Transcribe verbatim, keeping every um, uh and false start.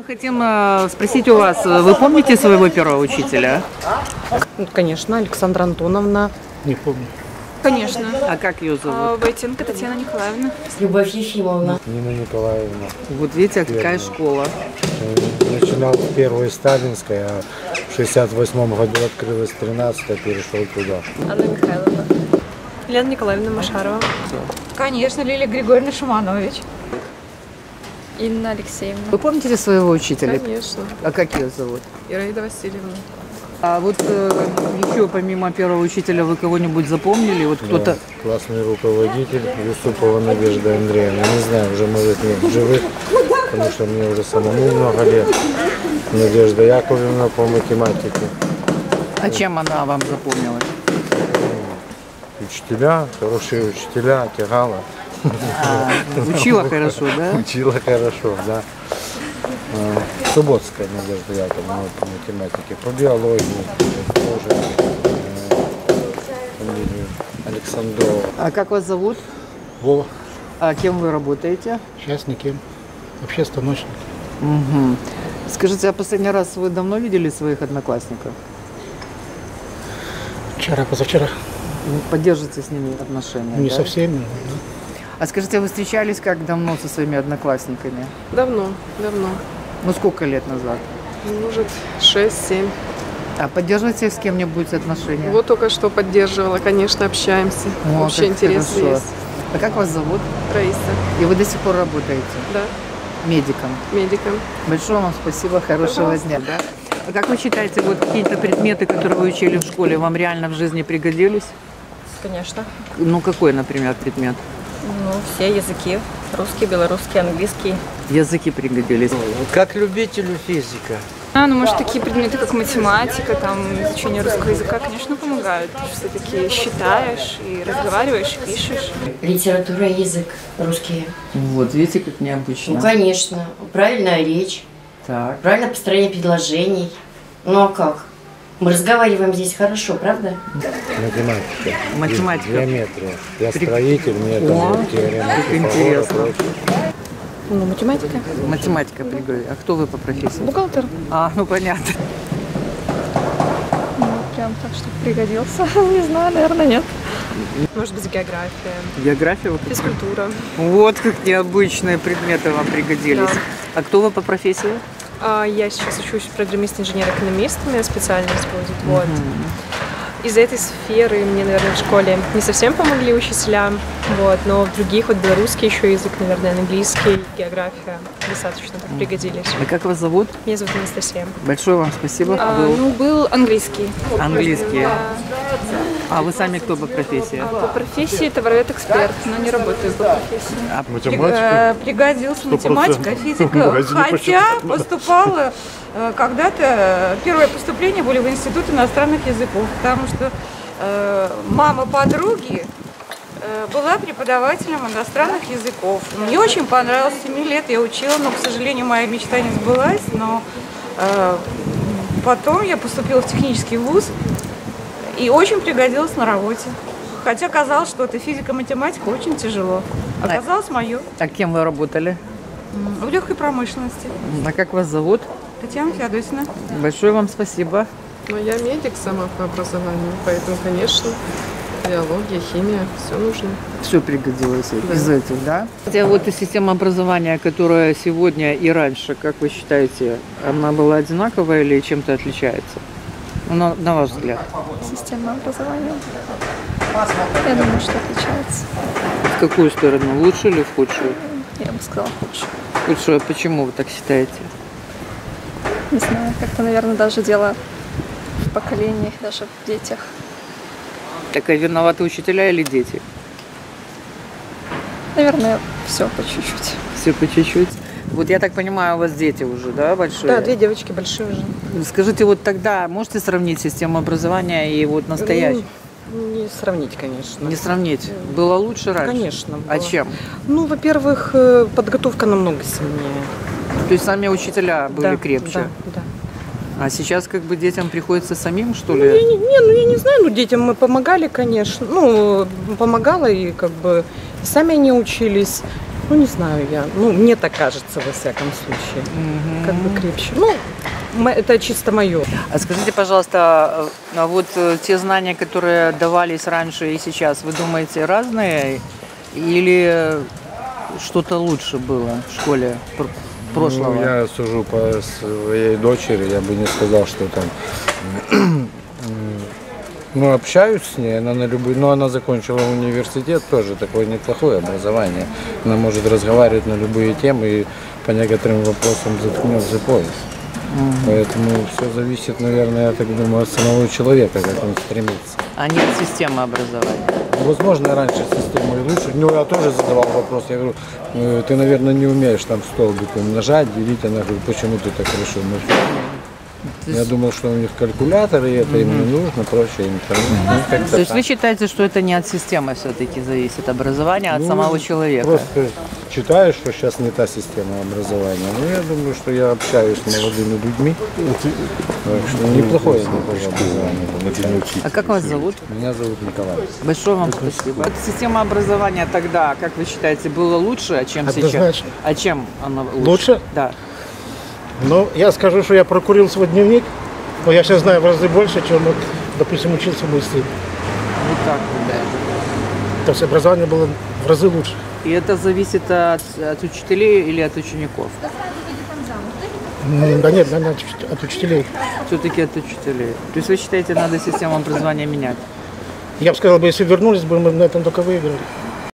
Мы хотим э, спросить у вас, вы помните своего первого учителя? Конечно, Александра Антоновна. Не помню. Конечно. А как ее зовут? А, Войтенко Татьяна Николаевна. Любовь Ефимовна. Нина Николаевна. Вот видите, а какая школа? Начинал в первой сталинской, а в шестьдесят восьмом году открылась тринадцатая, перешел туда. Анна Михайловна. Лена Николаевна Машарова. Конечно, Лилия Григорьевна Шуманович. Инна Алексеевна. Вы помните своего учителя? Конечно. А как ее зовут? Ираида Васильевна. А вот э, еще помимо первого учителя вы кого-нибудь запомнили? Вот кто-то. Да, классный руководитель Юсупова Надежда Андреевна. Не знаю, уже может нет живых, потому что мне уже самому много лет. Надежда Яковлевна по математике. А чем она вам запомнилась? Учителя, хорошие учителя, тягала. А, учила хорошо, да? Учила хорошо, да. Субботская Надежда Яковлевна по математике, по биологии тоже фамилию Александрова. А как вас зовут? Вова. А кем вы работаете? Сейчас никем. Вообще станочник. Угу. Скажите, а последний раз вы давно видели своих одноклассников? Вчера, позавчера. Поддержите с ними отношения? Не да? со всеми. Да. А скажите, вы встречались как давно со своими одноклассниками? Давно, давно. Ну сколько лет назад? Может, шесть-семь. А поддерживаете с кем-нибудь отношения? Вот только что поддерживала, конечно, общаемся. О, Вообще как интересно хорошо. есть. А как вас зовут? Раиса, И вы до сих пор работаете да, медиком? медиком. Большое вам спасибо, хорошего Пожалуйста. дня. Да? А как вы считаете, вот какие-то предметы, которые вы учили в школе, вам реально в жизни пригодились? Конечно. Ну какой, например, предмет? Ну, все языки. Русский, белорусский, английский. Языки пригодились. Как любителю физика. А, ну, может, такие предметы, как математика, там, изучение русского языка, конечно, помогают. Потому что все-таки считаешь и разговариваешь, и пишешь. Литература и язык русские. Вот, видите, как необычно. Ну, конечно. Правильная речь, Так. правильное построение предложений. Ну, а как? Мы разговариваем здесь хорошо, правда? Математика. Математика. Геометрия. Я При- строитель, мне О, там теорема как Пифагора, интересно. прочее. Ну, математика. Математика пригодилась. А кто вы по профессии? Бухгалтер. А, ну понятно. Ну, прям так, что пригодился. Не знаю, наверное, нет. Может быть, география, География? вы- физкультура. Вот как необычные предметы вам пригодились. Да. А кто вы по профессии? А, Я сейчас учусь программист-инженер-экономист, у меня специальность будет. Вот. Из этой сферы мне, наверное, в школе не совсем помогли учителя, вот, но в других, вот белорусский еще язык, наверное, английский, география достаточно так пригодились. А как вас зовут? Меня зовут Анастасия. Большое вам спасибо. А, Был ну, был английский. английский. Да. А вы сами кто по профессии? А по профессии товаровед-эксперт, но не работаю по профессии. А Э, Пригодился математика, физика. Хотя поступала э, когда-то, первое поступление были в Институт иностранных языков, потому что э, мама подруги э, была преподавателем иностранных языков. Мне очень понравилось, с семи лет я учила, но, к сожалению, моя мечта не сбылась, но э, потом я поступила в технический вуз и очень пригодилась на работе. Хотя казалось, что это физика-математика очень тяжело. Оказалось мое. А кем вы работали? В легкой промышленности. А как вас зовут? Татьяна Феодосина. Большое вам спасибо. Но я медик сама по образованию, поэтому, конечно, биология, химия, все нужно. Все пригодилось Да. из этих, да? Хотя вот и система образования, которая сегодня и раньше, как вы считаете, она была одинаковая или чем-то отличается? Ну, на, на ваш взгляд. Система образования. Я думаю, что отличается. В какую сторону? В лучшую или в худшую? Я бы сказала, лучше. В худшую. А почему вы так считаете? Не знаю, как-то, наверное, даже дело в поколениях, даже в детях. Так а виноваты учителя или дети? Наверное, все по чуть-чуть. Все по чуть-чуть. Вот я так понимаю, у вас дети уже, да, большие? Да, две девочки большие уже. Скажите, вот тогда можете сравнить систему образования и вот настоящую? Ну, не сравнить, конечно. Не сравнить. Было лучше раньше? Конечно. А было. чем? Ну, во-первых, э, подготовка намного сильнее. То есть сами учителя были Да, крепче? Да, да. А сейчас как бы детям приходится самим, что Ну, ли? я не, не, ну, я не знаю, ну, детям мы помогали, конечно. Ну, помогала и как бы и сами они учились. Ну, не знаю я. Ну, мне так кажется, во всяком случае. Как бы крепче. Ну, м- это чисто мое. А скажите, пожалуйста, а вот э, те знания, которые давались раньше и сейчас, вы думаете, разные? Или что-то лучше было в школе пр- прошлого? Ну, я сужу по своей дочери, я бы не сказал, что там... Ну, общаюсь с ней, она на любой, но она закончила университет, тоже такое неплохое образование. Она может разговаривать на любые темы и по некоторым вопросам заткнет за пояс. Поэтому все зависит, наверное, я так думаю, от самого человека, как он стремится. А не от системы образования? Возможно, раньше система и лучше. Ну, я тоже задавал вопрос, я говорю, «Э, ты, наверное, не умеешь там столбик умножать, делить. Она говорит, почему ты так хорошо умножаешь? Я думал, что у них калькуляторы, и это им не нужно, проще им там. Ну, как-то То есть так. вы считаете, что это не от системы все-таки зависит образование, а от Ну, самого человека? Просто читаю, что сейчас не та система образования. Но я думаю, что я общаюсь с молодыми людьми. Так что неплохое образование. А как вас зовут? Меня зовут Николай. Большое вам спасибо. Эта система образования тогда, как вы считаете, была лучше, чем сейчас? Однозначно. А чем она лучше? Лучше? Да. Но я скажу, что я прокурил свой дневник, но я сейчас знаю в разы больше, чем, вот, допустим, учился мой сын. Вот так вот, да. То есть образование было в разы лучше. И это зависит от, от учителей или от учеников? М, Да нет, наверное, от уч- от учителей. Все-таки от учителей. То есть вы считаете, надо систему образования менять? Я бы сказал, бы, если вернулись бы, мы на этом только выиграли.